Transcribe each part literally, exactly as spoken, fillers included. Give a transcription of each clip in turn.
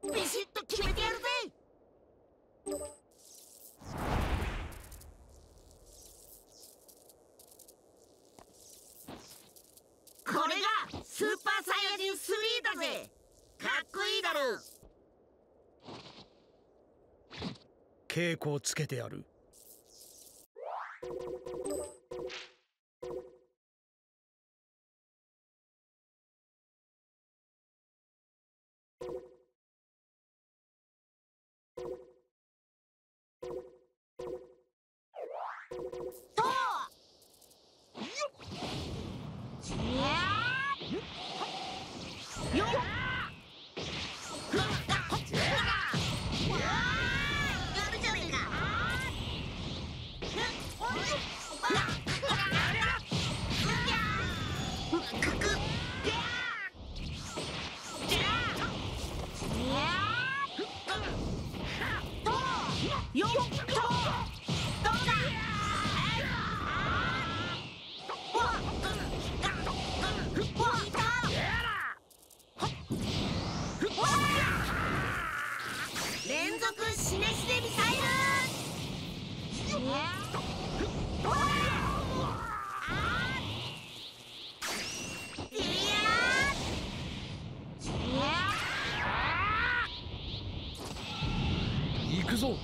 ビシッと決めてやるぜ。これがスーパーサイヤ人スリーだぜ。かっこいいだろう。 稽古をつけてやる。 とよっよっと連続シネシネミサイル。 行くぞ。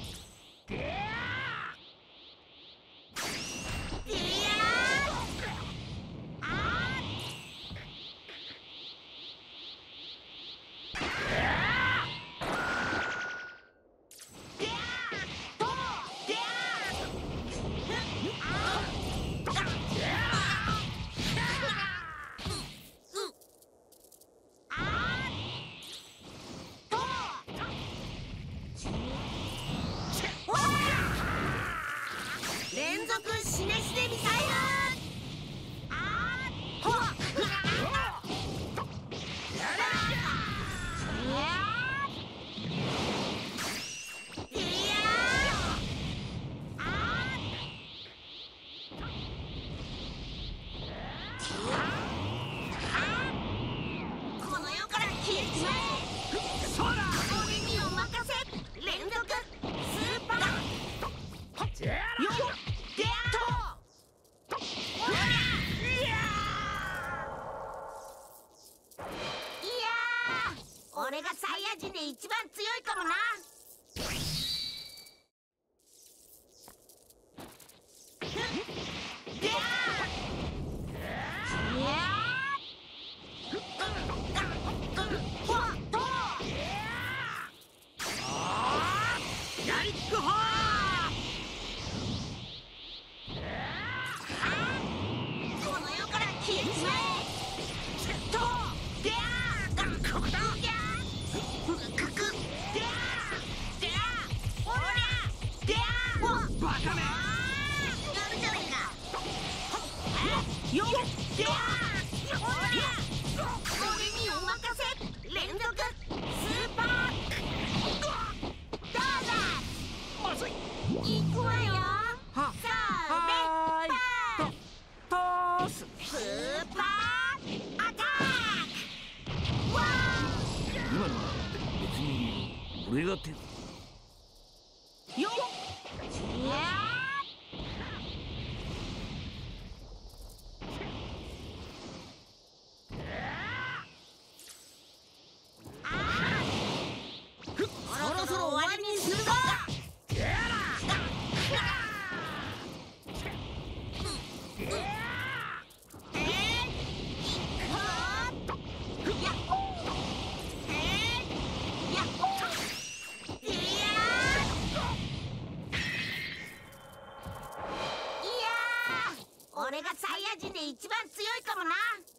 連続シネシネミサイル。この世から消えちまえ。そら俺にお任せ。連続スーパーよっ俺がサイヤ人で一番強いかもな。ヤリックホー。この世から消えちまえ。バカめ。やるじゃねえか。よっ俺にお任せ。連続スーパーどうぞ。 まずい。 行くわよ。 はそはれーい。とトース。 スーパーアタック。わ今のは別に俺が手。 ーよっいやそろそろ終わりにするぞ。俺がサイヤ人で一番強いかもな。